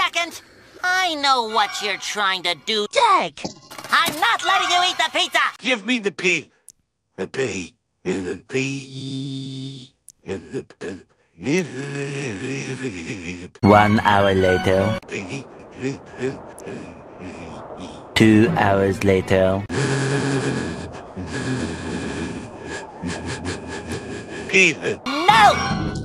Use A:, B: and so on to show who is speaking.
A: second. I know what you're trying to do, Jake. I'm not letting you eat the pizza.
B: Give me the P. The P. The P.
C: 1 hour later. 2 hours later.
B: P.
A: No!